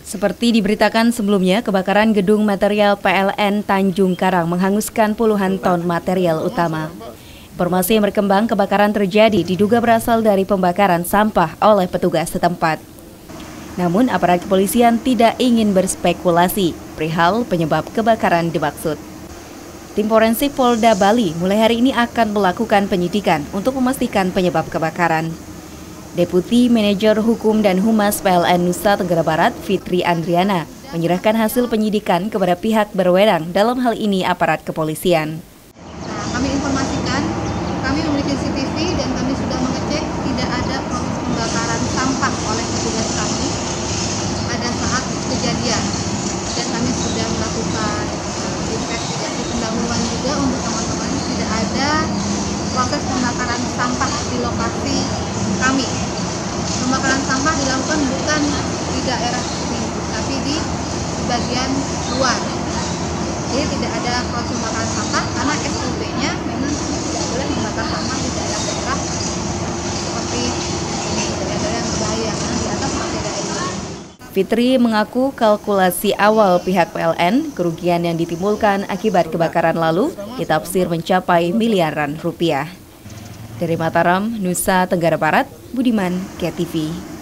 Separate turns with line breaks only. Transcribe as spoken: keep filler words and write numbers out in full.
Seperti diberitakan sebelumnya, kebakaran gedung material P L N Tanjung Karang menghanguskan puluhan ton material utama. Informasi yang berkembang, kebakaran terjadi diduga berasal dari pembakaran sampah oleh petugas setempat. Namun, aparat kepolisian tidak ingin berspekulasi perihal penyebab kebakaran dimaksud. Tim forensik Polda Bali mulai hari ini akan melakukan penyidikan untuk memastikan penyebab kebakaran. Deputi Manajer Hukum dan Humas P L N Nusa Tenggara Barat, Fitri Andriana, menyerahkan hasil penyidikan kepada pihak berwenang, dalam hal ini aparat kepolisian.
Nah, kami informasikan, kami memiliki C C T V dan kami sudah mengecek tidak ada proses pembakaran sampah oleh petugas kami pada saat kejadian. Dan kami sudah melakukan uh, investigasi pendahuluan juga untuk teman-teman, tidak ada proses pembakaran sampah di lokasi kami. Pembakaran sampah dilakukan bukan di daerah sini, tapi di bagian luar. Jadi tidak ada proses pembakaran sampah karena S O P-nya memang tidak boleh membakar sampah di daerah-daerah seperti ini, daerah-daerah yang berbahaya karena di atas masih ada air.
Fitri mengaku kalkulasi awal pihak P L N, kerugian yang ditimbulkan akibat kebakaran lalu ditafsir mencapai miliaran rupiah. Dari Mataram, Nusa Tenggara Barat, Budiman, K T V.